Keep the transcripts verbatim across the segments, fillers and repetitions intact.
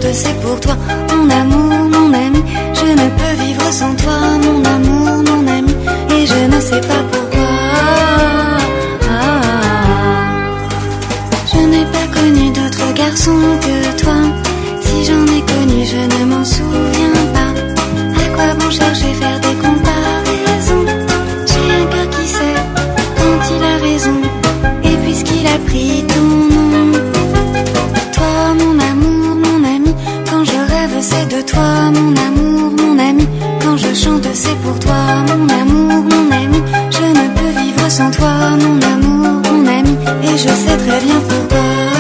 chante, c'est pour toi. Mon amour, mon ami, je ne peux vivre sans toi. Mon amour, mon ami, et je ne sais pas pourquoi. Je n'ai pas connu d'autre garçon que toi. Si j'en ai connu, je ne m'en souviens pas. À quoi bon chercher, faire des comparaisons? J'ai un cœur qui sait quand il a raison. Et puisqu'il a pris ton nom, toi mon amour, mon ami, quand je rêve c'est de toi. Mon amour, mon ami, quand je chante c'est pour toi. Mon amour, mon ami, je ne peux vivre sans toi. Mon amour, mon ami, et je sais très bien pourquoi.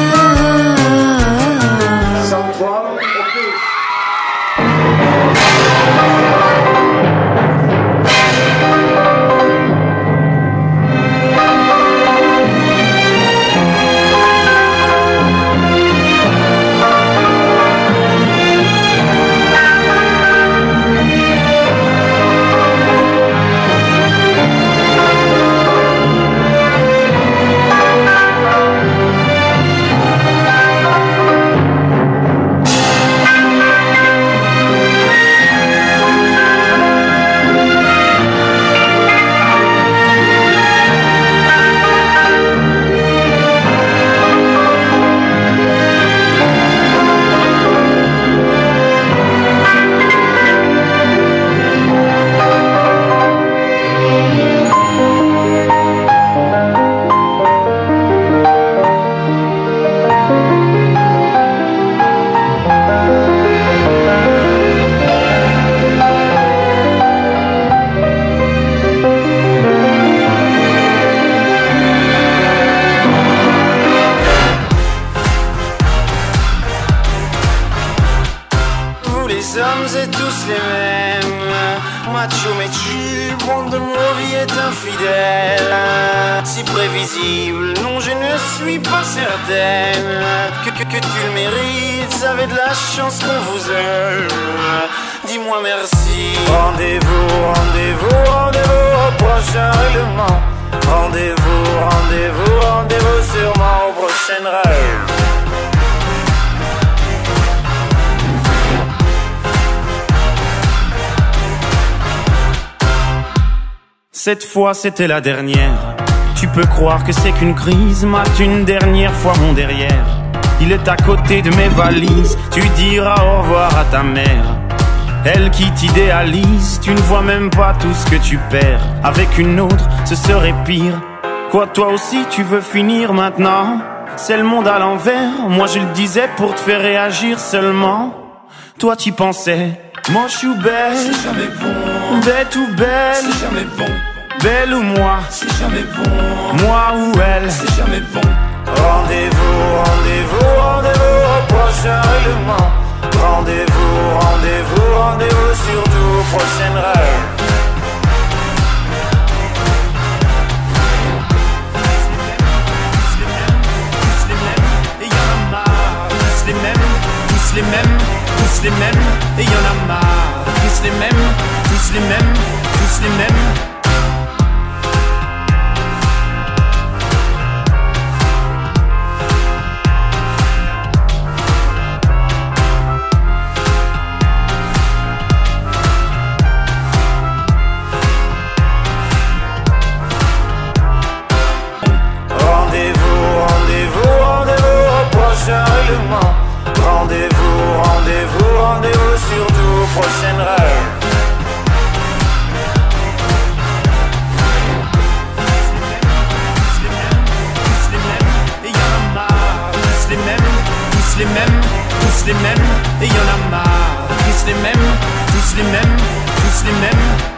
Les hommes et tous les mêmes, macho mais tu, bande de mauvais est infidèle. Si prévisible, non je ne suis pas certaine que, que, que tu le mérites, vous avez de la chance qu'on vous aime. Dis-moi merci. Rendez-vous, rendez-vous, rendez-vous au prochain règlement. Rendez-vous, rendez-vous, rendez-vous sûrement au prochain rêve. Cette fois c'était la dernière. Tu peux croire que c'est qu'une crise, mate une dernière fois mon derrière. Il est à côté de mes valises, tu diras au revoir à ta mère. Elle qui t'idéalise, tu ne vois même pas tout ce que tu perds. Avec une autre, ce serait pire. Quoi, toi aussi tu veux finir maintenant? C'est le monde à l'envers, moi je le disais pour te faire réagir seulement. Toi t'y pensais, moche ou belle, c'est jamais bon. Bête ou belle, c'est jamais bon. Belle ou moi, c'est jamais bon. Moi ou elle, c'est jamais bon. Rendez-vous, rendez-vous, rendez-vous au prochain règlement. Rendez-vous, rendez-vous, rendez-vous surtout au prochain rêve. les mêmes, tous les mêmes, tous les mêmes, et y'en a marre. Tous les mêmes, tous les mêmes, tous les mêmes. Rendez-vous, rendez-vous, rendez-vous surtout au prochain rêve. Tous les mêmes, et y'en a marre. Tous les mêmes, tous les mêmes, tous les mêmes, et y'en a marre. Tous les mêmes, tous les mêmes, tous les mêmes.